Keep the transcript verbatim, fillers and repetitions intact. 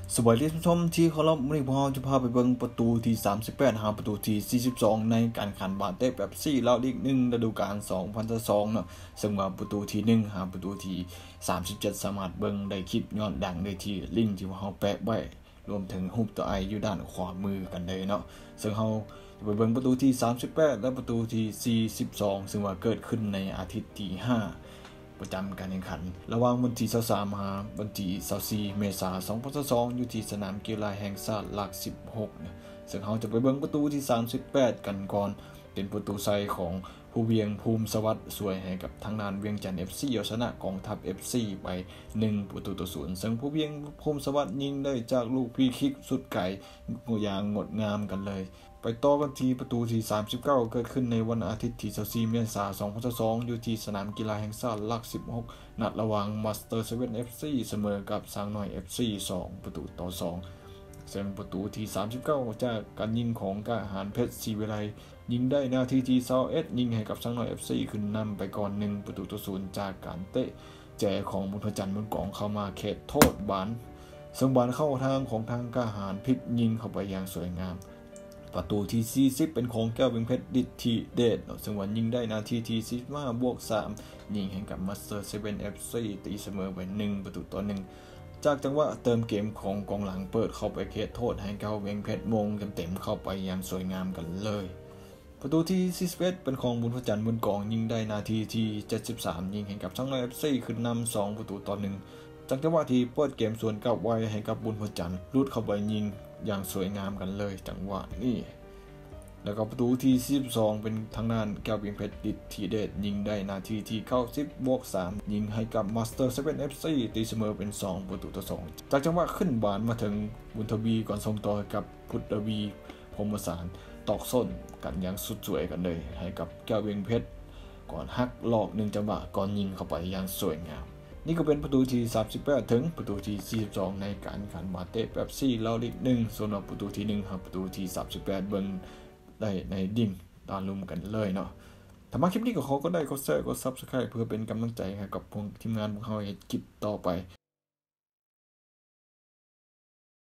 สวัสดีท่านผู้ชมที่เคารพมื้อนี้พวกเราจะพาไปเบิ่งประตูที่สามสิบแปดหาประตูที่สี่สิบสองในการแข่งขันบาเต้เป๊ปซี่ลาวลีกหนึ่งฤดูกาลสองพันยี่สิบสองเนาะซึ่งว่าประตูที่หนึ่งหาประตูที่สามสิบเจ็ดสามารถเบิ่งได้คลิปย้อนดังได้ที่ลิงก์ที่พวกเราแปะไว้รวมถึงรูปตัวไออยู่ด้านขวามือกันเลยเนาะซึ่งเราจะไปเบิ่งประตูที่สามสิบแปดและประตูที่สี่สิบสองซึ่งว่าเกิดขึ้นในอาทิตย์ที่ห้าประจำการแข่งขันระหว่างวันที่ยี่สิบสามมาวันที่ยี่สิบสี่เมษายนสองพันยี่สิบสองอยู่ที่สนามกีฬาแห่งชาติหลักสิบหกนะซึ่งเราจะไปเบิ่งประตูที่สามสิบแปดกันก่อนเป็นประตูใส่ของผู้เวียงภูมิสวัสดิ์สวยให้กับทางด้านเวียงจันทร์ เอฟ ซี เอาชนะกองทัพ เอฟ ซี ไปหนึ่งประตูต่อศูนย์ซึ่งผู้เวียงภูมิสวัสดิ์ยิงได้จากลูกฟรีคิกสุดไกลอย่างงดงามกันเลยไปต่อกันที่ประตูที่สามสิบเก้าเกิดขึ้นในวันอาทิตย์ที่ยี่สิบสี่เมษายนสองพันยี่สิบสองอยู่ที่สนามกีฬาแห่งชาติหลักสิบหกนัดระหว่างมาสเตอร์เซเว่น เอฟ ซี เสมอกับสางน้อย เอฟ ซี สองประตูต่อสองซึ่งประตูที่สามสิบเก้าจากการยิงของกาหารเพชรศรีวิไลยิงได้นาทีที่ยี่สิบเอ็ดยิงให้กับสางน้อย เอฟ ซี ขึ้นนำไปก่อนหนึ่งประตูต่อศูนย์จากการเตะแจของบุญพจันทร์บนกองเข้ามาเขตโทษบานซึ่งบานเข้าทางของทางกาหารพลิกยิงเข้าไปอย่างสวยงามประตูที่สี่สิบเป็นของแก้วเวียงเพชรดิทีเดชซึ่งวันยิงได้นาทีที่สี่สิบห้าบวกสามยิงให้กับมาสเตอร์เซเว่น เอฟ ซี ตีเสมอไปหนึ่งประตูต่อหนึ่งจากจังหวะเติมเกมของกองหลังเปิดเข้าไปเขตโทษให้แก้วเวียงเพชรมงเต็มๆเข้าไปอย่างสวยงามกันเลยประตูที่สี่สิบเอ็ดเป็นของบุญพจันทร์บนกองยิงได้นาทีที่เจ็ดสิบสามยิงให้กับช่างน้อย เอฟ ซี ขึ้นนำสองประตูต่อหนึ่งจากจังหวะที่เปิดเกมสวนกลับไว้ให้กับบุญพจันทร์ลุดเข้าไปยิงอย่างสวยงามกันเลยจังหวะนี้แล้วก็ประตูที่สี่สิบสองเป็นทางด้านแก้วเวียงเพชรดิทีเดชยิงได้นาทีที่เก้าสิบบวกสามยิงให้กับมาสเตอร์เซเว่น เอฟ ซี ตีเสมอเป็นสองประตูต่อสองจากจังหวะขึ้นบานมาถึงบุญทวีก่อนส่งต่อกับพุทธวีพรหมสารตอกส้นกันอย่างสุดสวยกันเลยให้กับแก้วเวียงเพชรก่อนฮักหลอกหนึ่งจังหวะก่อนยิงเข้าไปอย่างสวยงามนี่ก็เป็นประตูที่สามสิบแปดถึงประตูที่สี่สิบสองในการแข่งขันบาเต้เป๊ปซี่ลาวลีกหนึ่งส่วนประตูที่หนึ่งครับประตูที่สามสิบแปดเบิ่งได้ในดิ่งตามรุมกันเลยเนาะถ้ามาคลิปนี้ก็ขอก็ได้ก็แชร์ก็ Subscribe เพื่อเป็นกำลังใจให้กับพวกทีมงานพวกเราให้คลิปต่อไป